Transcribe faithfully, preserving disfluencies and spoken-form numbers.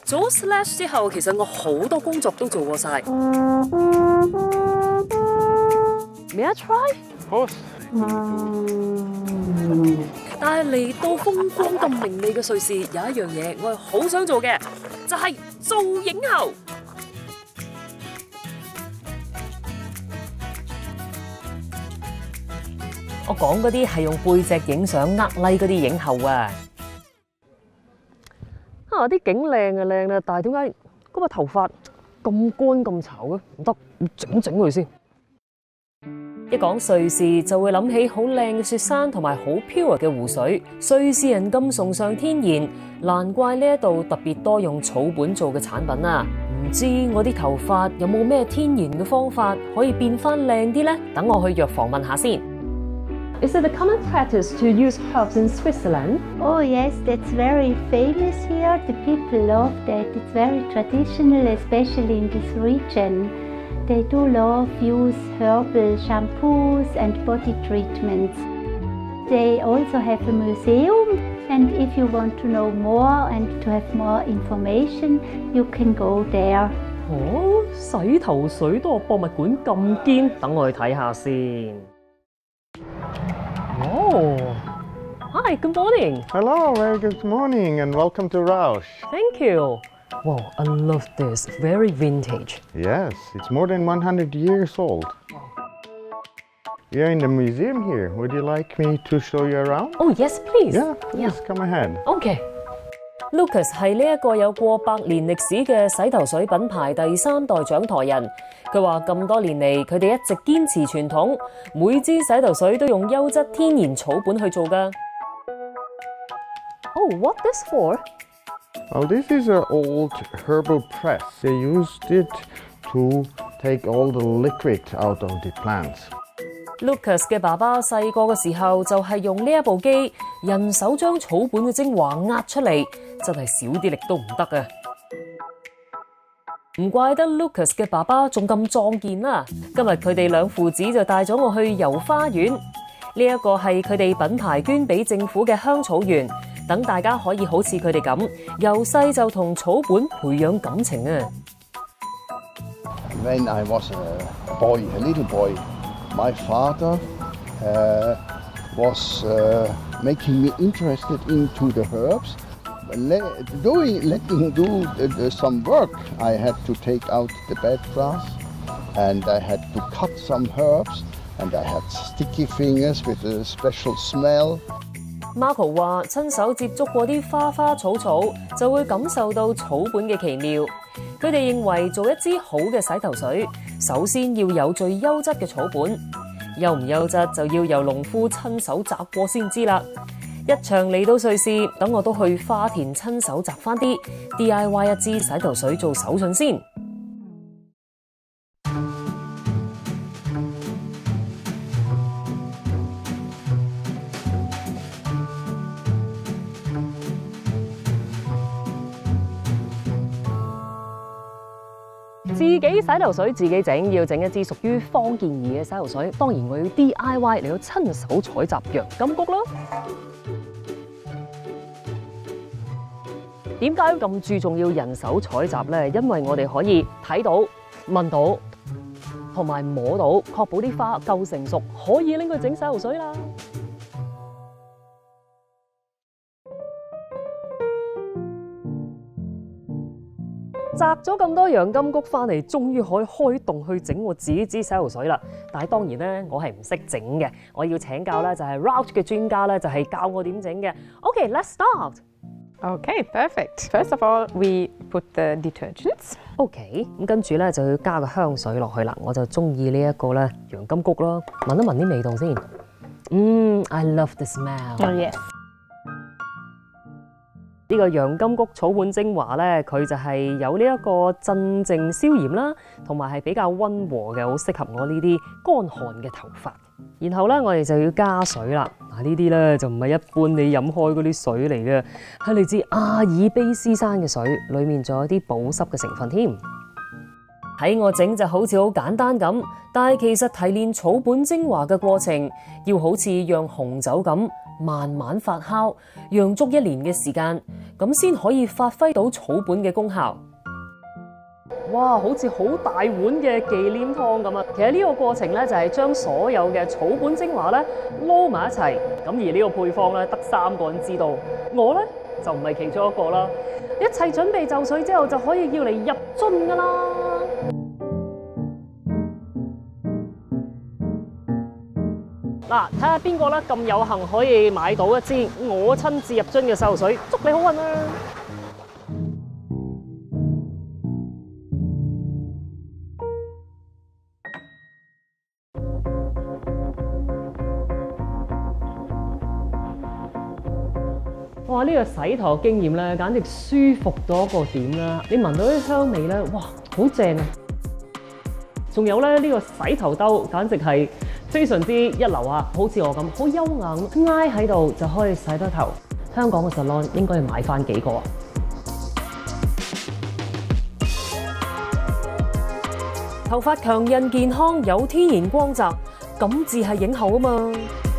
做咗 slash 之後，其實我好多工作都做過晒。May I try? Of course. 但係嚟到風光咁明媚嘅瑞士，有一樣嘢我係好想做嘅，就係做影后。我講嗰啲係用背脊影相呃 like 嗰啲影后啊！啊，啲景靚啊靚啦，但係點解嗰個頭髮咁乾咁巢嘅？唔得，要整整佢先。一講瑞士就會諗起好靚嘅雪山同埋好 pure 嘅湖水。瑞士人咁崇尚天然，難怪呢一度特別多用草本做嘅產品啊！唔知我啲頭髮有冇咩天然嘅方法可以變翻靚啲呢？等我去藥房問下先。Is it a common practice to use herbs in Switzerland? Oh yes, that's very famous here. The people love that. It's very traditional, especially in this region. They do love use herbal shampoos and body treatments. They also have a museum, and if you want to know more and to have more information, you can go there. 哦，洗頭水都有博物館咁堅，等我去睇下先。Oh, hi, good morning. Hello, very good morning and welcome to Rausch. Thank you. Wow, I love this. Very vintage. Yes, it's more than one hundred years old. You're in the museum here. Would you like me to show you around? Oh, yes, please. Yeah, please, yeah. Come ahead. Okay. Lucas 係呢一個有過百年歷史嘅洗頭水品牌第三代掌舵人。佢話咁多年嚟，佢哋一直堅持傳統，每支洗頭水都用優質天然草本去做㗎。Oh, what this for? Oh, this is an old herbal press. They used it to take all the liquid out of the plants. Lucas 嘅爸爸細個嘅時候就係用呢一部機，人手將草本嘅精華壓出嚟，真係少啲力都唔得啊！唔怪得 Lucas 嘅爸爸仲咁壯健啦。今日佢哋兩父子就帶咗我去遊花園，呢一個係佢哋品牌捐俾政府嘅香草園，等大家可以好似佢哋咁，由細就同草本培養感情啊。 When I was a boy, a little boy, my father uh, was uh, making me interested into the herbs. Doing, letting do uh, some work, I had to take out the bad grass, and I had to cut some herbs, and I had sticky fingers with a special smell. Marco 話：親手接觸過啲花花草草，就會感受到草本嘅奇妙。佢哋認為做一支好嘅洗頭水，首先要有最優質嘅草本，優唔優質就要由農夫親手摘過先知啦。一場嚟到瑞士，等我都去花田親手摘返啲 D I Y 一支洗頭水做手信先。自己洗頭水自己整，要整一支屬於方健儀嘅洗頭水。當然我要 D I Y 嚟到親手採集洋甘菊啦。點解咁注重要人手採集呢？因為我哋可以睇到、聞到同埋摸到，確保啲花夠成熟，可以拎去整洗頭水啦。摘咗咁多洋甘菊翻嚟，終於可以開動去整我自己支洗頭水啦。但係當然咧，我係唔識整嘅，我要請教咧就係 Rausch 嘅專家咧，就係教我點整嘅。Okay, let's start. Okay, perfect. First of all, we put the detergents. OK, 咁跟住咧就要加個香水落去啦。我就中意呢一個咧洋甘菊啦，聞一聞啲味道先。嗯 ，I love the smell. Oh yes. 呢個洋甘菊草本精華咧，佢就係有呢一個鎮靜消炎啦，同埋係比較溫和嘅，好適合我呢啲乾旱嘅頭髮。然後咧，我哋就要加水啦。嗱，呢啲咧就唔係一般你飲開嗰啲水嚟嘅，係嚟自阿爾卑斯山嘅水，裡面仲有啲保濕嘅成分添。睇我整就好似好簡單咁，但係其實提煉草本精華嘅過程，要好似釀紅酒咁慢慢發酵，釀足一年嘅時間。 咁先可以發揮到草本嘅功效。哇，好似好大碗嘅忌廉湯咁啊！其實呢個過程咧就係將所有嘅草本精華咧撈埋一齊。咁而呢個配方咧得三個人知道，我咧就唔係其中一個啦。一切準備就緒之後，就可以要嚟入樽噶啦。嗱，睇下邊個咧咁有幸可以買到一支我親自入樽嘅洗頭水，祝你好運啊！哇！呢個洗頭經驗咧，簡直舒服到一個點啦！你聞到啲香味咧，哇，好正啊！仲有咧，呢個洗頭兜簡直係非常之一流啊！好似我咁，好優雅咁挨喺度就可以洗得頭。香港嘅 salon 應該要買翻幾個啊！頭髮強韌健康，有天然光澤，咁至係影后啊嘛！